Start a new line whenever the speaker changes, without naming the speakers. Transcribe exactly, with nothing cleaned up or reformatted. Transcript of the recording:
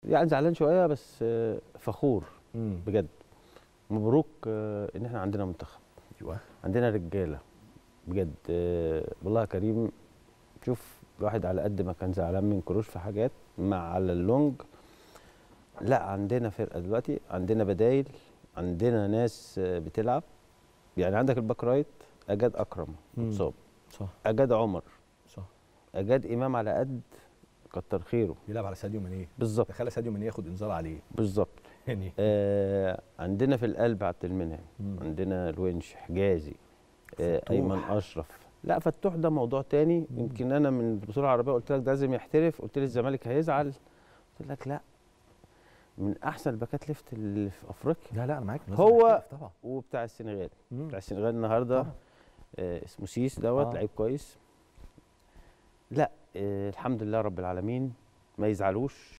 يعني زعلان شويه بس آه، فخور
امم
بجد. مبروك آه، ان احنا عندنا منتخب،
ايوه
عندنا رجاله بجد. آه، والله يا كريم، شوف الواحد على قد ما كان زعلان من كروش في حاجات مع على اللونج، لا عندنا فرقه دلوقتي، عندنا بدايل، عندنا ناس آه، بتلعب. يعني عندك الباك رايت اجاد اكرم
امم
متصاب،
صح
اجاد عمر،
صح.
اجاد امام على قد كتر خيره.
بيلعب على ساديو ماني،
بالظبط
تخيل ساديو ماني ياخد انذار عليه
بالظبط.
يعني.
آه عندنا في القلب عبد المنعم،
مم.
عندنا الونش حجازي، آه
فتوح.
ايمن اشرف. لا فتوح ده موضوع تاني.
مم.
يمكن انا من البطوله العربيه قلت لك ده لازم يحترف، قلت لي الزمالك هيزعل، قلت لك لا، من احسن الباكات ليفت اللي في افريقيا.
لا لا انا معاك، لازم
هو
يحترف طبعا.
وبتاع السنغال،
مم.
بتاع السنغال النهارده
طبعا.
آه اسمه سيس دوت،
آه.
لعيب كويس. لا آه الحمد لله رب العالمين، ما يزعلوش